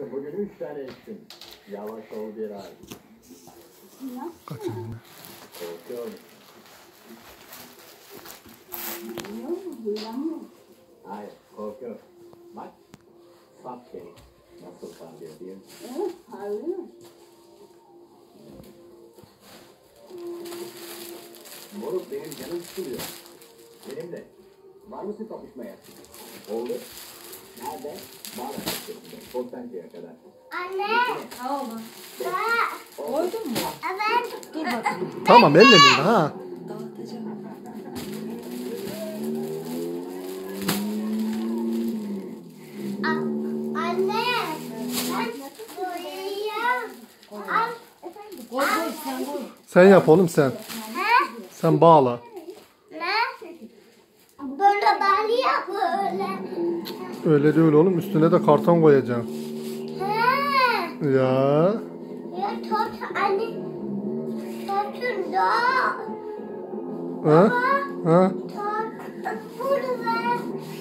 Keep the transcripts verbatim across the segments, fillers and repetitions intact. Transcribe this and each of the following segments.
Bugün üç tane içtim. Yavaş ol biraz. Kaçın. Korkuyorum. Hayır, korkuyorum. Bak, sap kemik. Nasıl sarıyor diye. Evet, sarıyor. Moruk benim canım sıkılıyor. Benim de. Var mısın kapışmaya? Oldu. Nerede? Bağla kapışmasında. Korsancıya kadar. Anne. Tamam mı? Bak. Koydun mu? Evet. Dur bakayım. Tamam ellemeyin ha. Dağıtacağım. Anne. Ben buraya. Al. Koy koy sen koy. Sen yap oğlum sen. He? Sen bağla. Ne? Böyle bağlıyor böyle. Öyle değil oğlum. Üstüne de karton koyacaksın. He. Ya. Ya tut anne. Tutun da. Ha? Ha? Tut. Burada.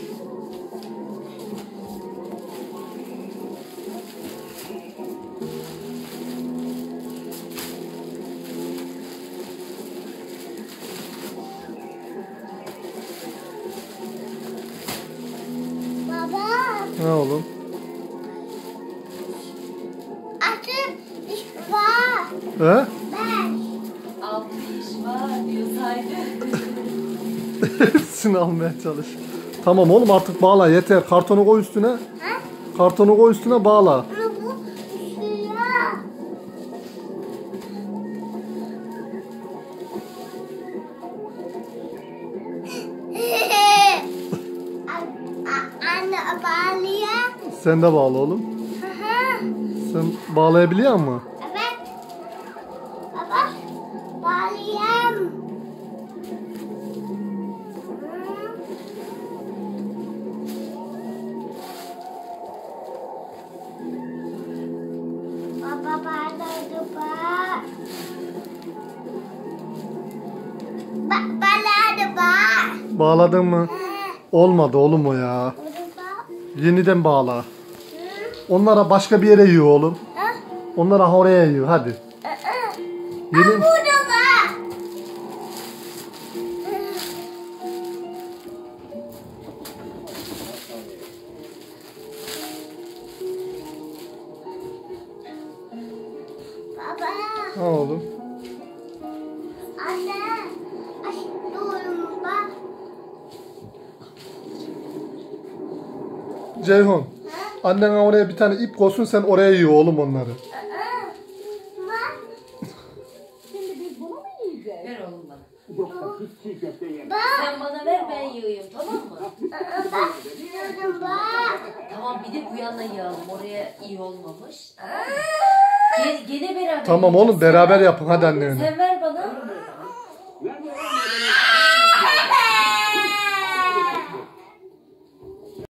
Baba. Ne oğlum? Açın iş var. He? Ben. Altı iş var diyor saygı. Hepsini almaya çalış. Tamam oğlum artık bağla yeter. Kartonu koy üstüne. Ha? Kartonu koy üstüne bağla. Ama bu suya. Anne bağlıyor. Sen de bağla oğlum. Sen bağlayabiliyor musun? Evet. Baba bağlayayım. Baba bağladı bak. Ba bağladı bak. Bağladın mı? Olmadı oğlum o ya. Burada. Yeniden bağla. Onlara başka bir yere yiyor oğlum. Ha? Onlara oraya yiyor hadi. Yeni... Burada var. Baba. Ha oğlum. Anne. Aç doğrum bak. Ceyhun. Annen oraya bir tane ip koysun sen oraya yiyor oğlum onları. Bak. Ver oğlum bana. Yoksa hiç çiğ köfte yemem. Bak. Sen bana ver ben yığayım tamam mı? Bak. Doğrum bak. Tamam bir de bu yana yığalım. Oraya iyi olmamış. Gene, gene beraber Tamam yiyeceğiz. oğlum beraber yapın hadi annene. Sen ver bana. Ver ver ver.